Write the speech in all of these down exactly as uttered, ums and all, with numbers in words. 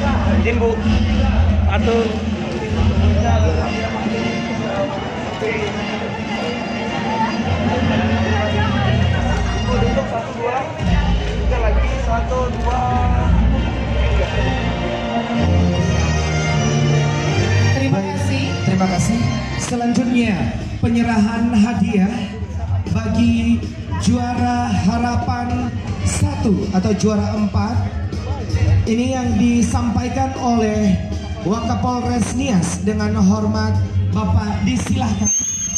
Izin Bu, atur. Duduk satu dua, tiga lagi satu dua. Terima kasih. Terima kasih. Selanjutnya penyerahan hadiah bagi juara harapan satu atau juara empat. Ini yang disampaikan oleh Wakapolres Nias. Dengan hormat Bapak disilahkan.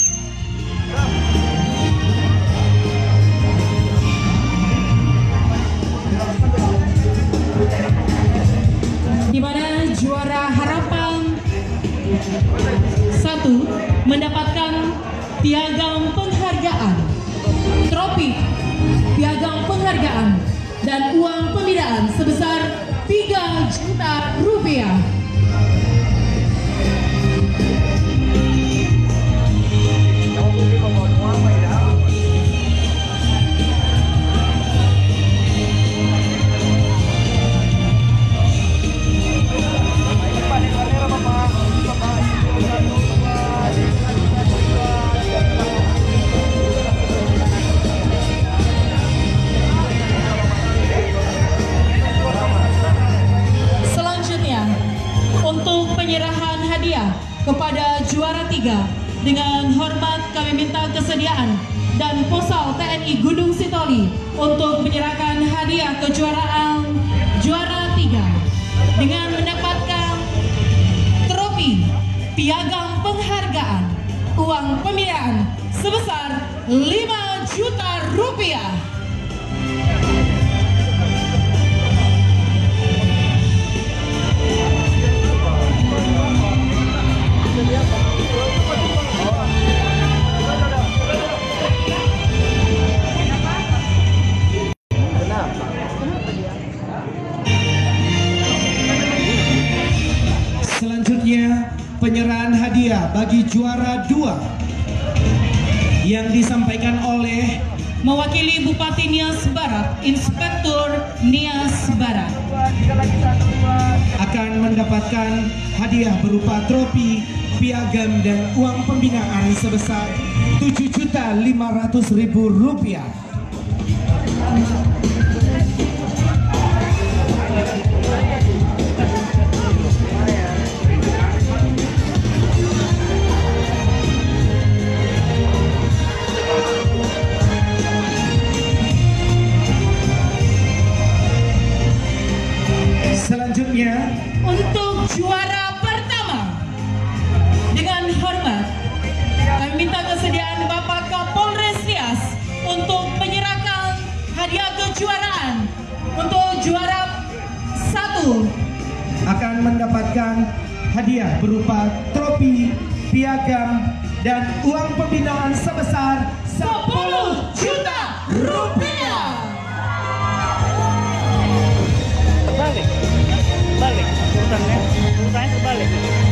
Di mana juara harapan satu mendapatkan piagam penghargaan, trofi, piagam penghargaan, dan uang pembinaan sebesar tiga juta rupiah. Penyerahan hadiah kepada juara tiga, dengan hormat kami minta kesediaan dan Posal T N I Gunung Sitoli untuk menyerahkan hadiah kejuaraan juara tiga dengan mendapatkan trofi, piagam penghargaan, uang pembinaan sebesar lima juta rupiah. Selanjutnya penyerahan hadiah bagi juara dua yang disampaikan oleh mewakili Bupati Nias Barat, Inspektur Nias Barat, akan mendapatkan hadiah berupa trofi, piagam, dan uang pembinaan sebesar tujuh juta lima ratus ribu rupiah. Selanjutnya untuk juara pertama, dengan hormat kami minta kesediaan Bapak Kapolres Nias untuk menyerahkan hadiah kejuaraan. Untuk juara satu akan mendapatkan hadiah berupa trofi, piagam, dan uang pembinaan sebesar sepuluh juta rupiah. Balik, balik, urutannya, urutannya terbalik.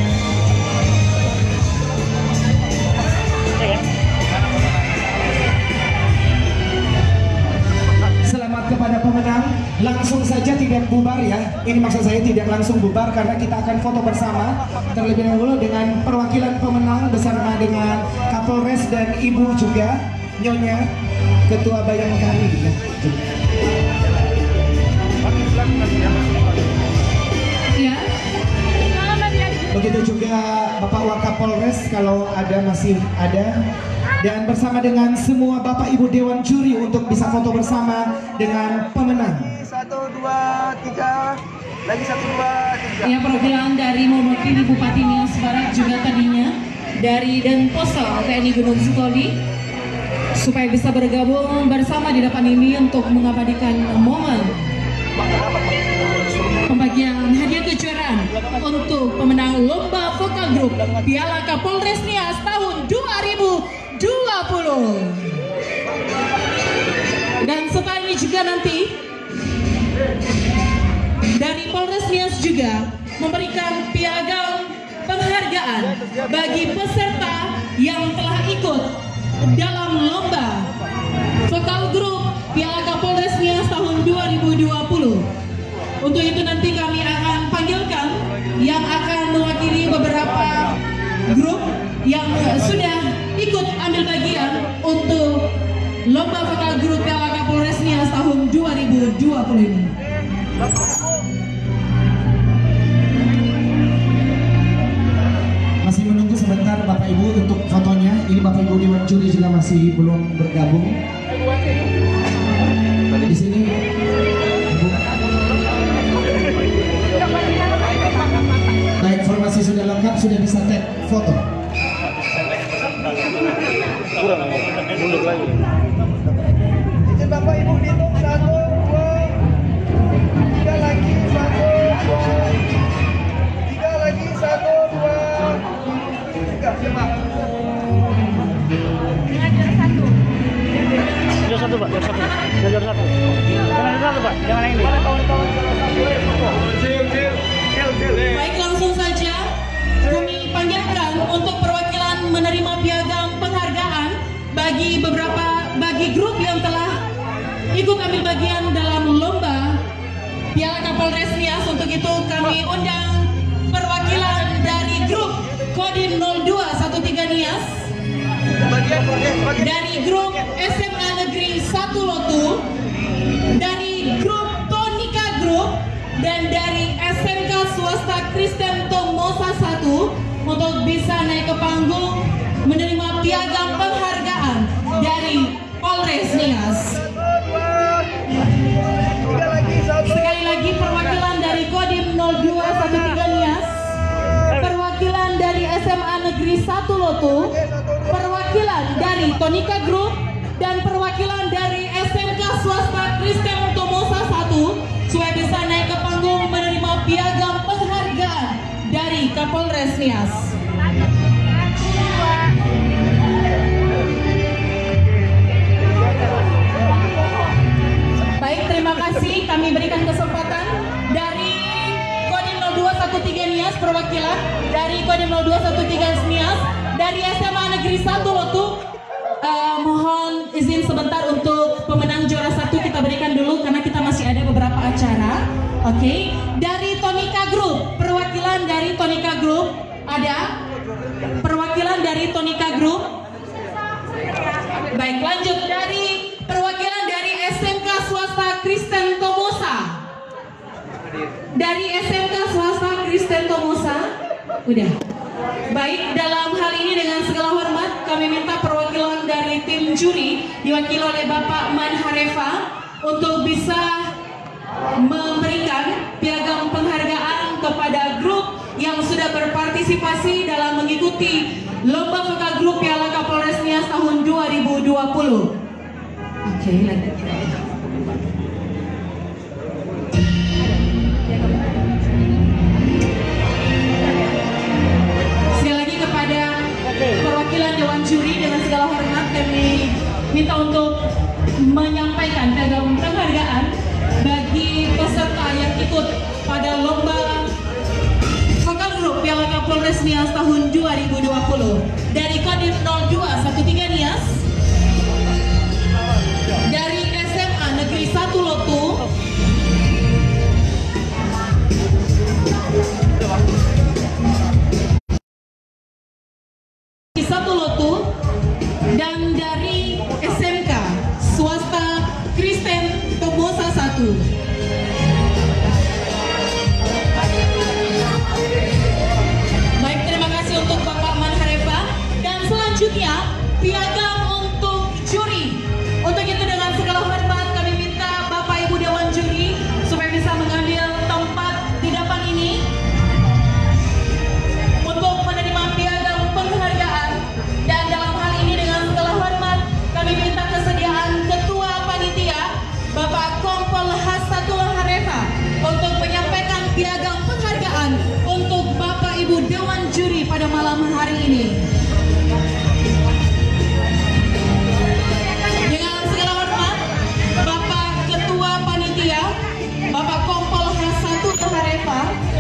Ya, ya. Selamat kepada pemenang. Langsung saja tidak bubar ya. Ini maksud saya tidak langsung bubar karena kita akan foto bersama terlebih dahulu dengan perwakilan pemenang bersama dengan Kapolres dan Ibu juga Nyonya Ketua Bayangkari ya. ya. Begitu juga Bapak Wakapolres kalau ada masih ada, dan bersama dengan semua Bapak Ibu Dewan Juri untuk bisa foto bersama dengan pemenang. Satu dua tiga, lagi satu dua tiga. Ya, perwakilan dari mewakili Bupati Nias Barat juga tadinya dari Denposal T N I Gunung Sitoli supaya bisa bergabung bersama di depan ini untuk mengabadikan momen pembagian hadiah kejuaraan untuk pemenang lomba vokal grup Piala Kapolres Nias tahun dua ribu dua puluh. Dan setelah ini juga nanti dari Polres Nias juga memberikan piagam penghargaan bagi peserta yang telah ikut dalam lomba vokal grup Piala Kapolres Nias tahun dua ribu dua puluh. Untuk itu nanti kami akan panggilkan tahun dua ribu dua puluh ini. Masih menunggu sebentar Bapak Ibu untuk fotonya. Ini Bapak Ibu Dewan Juri juga masih belum bergabung. Di sini Ibu. Baik, informasi sudah lengkap, sudah bisa tag foto. Kurang mundur lagi. Izin Bapak Ibu dihitung satu, dua, tiga lagi satu, dua, tiga lagi satu, dua, tiga, lima. Jor satu Pak, jor satu, jor satu, jangan satu Pak, jangan yang ini. Baik, langsung saja kami panggilkan untuk perwakilan menerima piagam penghargaan bagi beberapa bagi grup yang telah ikut ambil bagian dalam lomba Piala Kapolres Nias. Untuk itu kami undang perwakilan dari grup Kodim nol dua satu tiga Nias, dari grup S M A Negeri satu Lotu, dari grup Tonika Group, dan dari S M K Swasta Kristen Tomosa satu untuk bisa naik ke panggung menerima piagam penghargaan dari Polres Nias. Sekali lagi perwakilan dari Kodim nol dua satu tiga Nias, perwakilan dari S M A Negeri satu Lotu, perwakilan dari Tonika Group, dan perwakilan dari S M K Swasta Kristen Tomosa satu supaya bisa naik ke panggung menerima piagam penghargaan dari Kapolres Nias. Baik, terima kasih. Kami berikan kesempatan dari Kodim nol dua satu tiga Nias, perwakilan dari Kodim nol dua satu tiga Nias, dari S M A Negeri satu Lotu. Uh, mohon izin sebentar untuk pemenang juara satu kita berikan dulu karena kita masih ada beberapa acara. Oke, okay. Dari Tonika Group, perwakilan dari Tonika Group ada perwakilan dari Tonika Group. Baik, lanjut dari perwakilan dari S M K Swasta Kristen Tomosa. Dari S M K Swasta Kristen Tomosa, udah. Baik, dalam hal ini dengan segala hormat kami minta perwakilan dari tim juri diwakili oleh Bapak Man Harefa untuk bisa memberikan piagam penghargaan kepada grup yang sudah berpartisipasi dalam mengikuti Lomba Vokal Grup Piala Kapolres Nias tahun dua ribu dua puluh. Oke, lanjut. Perwakilan Dewan Juri dengan segala hormat kami minta untuk menyampaikan piagam penghargaan bagi peserta yang ikut pada lomba Vokal Grup Piala Kapolres Nias tahun dua ribu dua puluh. Dari Kodim nol dua satu tiga Nias, dari S M A Negeri satu Lotu, satu Lotu, dan dari S M K Swasta Kristen Tomosa satu. Baik, terima kasih untuk Bapak Man Harefa. Dan selanjutnya piagam untuk juri. Untuk itu dengan segala hormat kami minta Bapak Ibu Dewan Juri supaya bisa mengambil tempat di depan ini untuk menerima piagam penghargaan. Dan dalam hal ini dengan segala hormat kami minta kesediaan Ketua Panitia Bapak Kompol Hasatul Harefa untuk menyampaikan piagam penghargaan untuk Bapak Ibu Dewan Juri pada malam hari ini. Dengan segala hormat Bapak Ketua Panitia Bapak Kompol Hasatul Harefa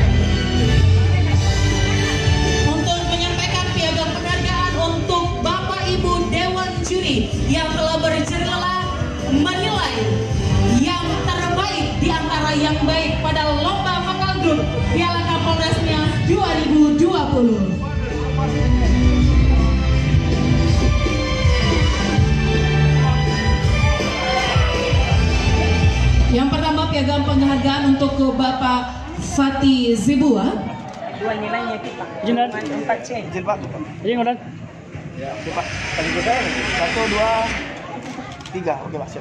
untuk menyampaikan piagam penghargaan untuk Bapak Ibu Dewan Juri yang telah berjerila menilai yang terbaik di antara yang baik pada Lomba Vokal Grup Piala Kapolres Nias dua ribu dua puluh. Yang pertama piagam penghargaan untuk ke Bapak Fatih Zibua. Dua nilainya kita. Izin dan. Empat C. Izin Pak. Izin dan. Ya, oke Pak. Tadi kita satu, dua, tiga. Oke Pak, siap.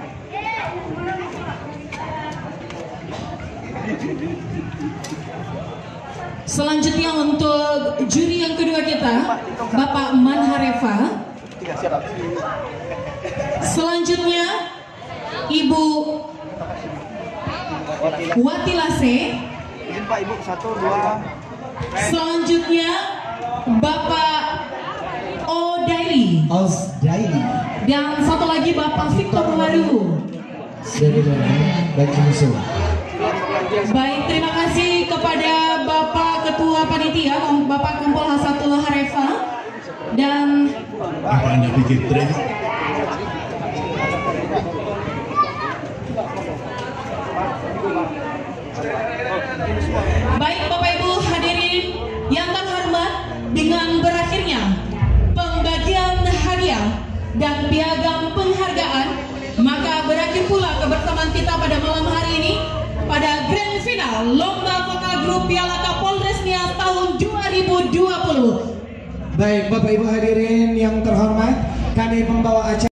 Selanjutnya untuk juri yang kedua kita, Bapak Manhareva. Tiga, siap Pak. Selanjutnya Ibu Watilase. Izin Pak, Ibu. Satu, dua. Selanjutnya Bapak O'Daily. Aus Daily. Dan satu lagi Bapak Victor Waru. Dari baik musuh. Baik, terima kasih kepada Bapak Ketua Panitia, Bapak Kumpul Hasatul Hareva. Dan Apa Anda pikir tren? baik Bapak Ibu hadirin yang terhormat, dengan berakhirnya pembagian hadiah dan piagam penghargaan, maka berakhir pula kebersamaan kita pada malam hari ini pada grand final Lomba Vokal Grup Piala Kapolres Nias tahun dua ribu dua puluh. Baik Bapak Ibu hadirin yang terhormat, kami membawa acara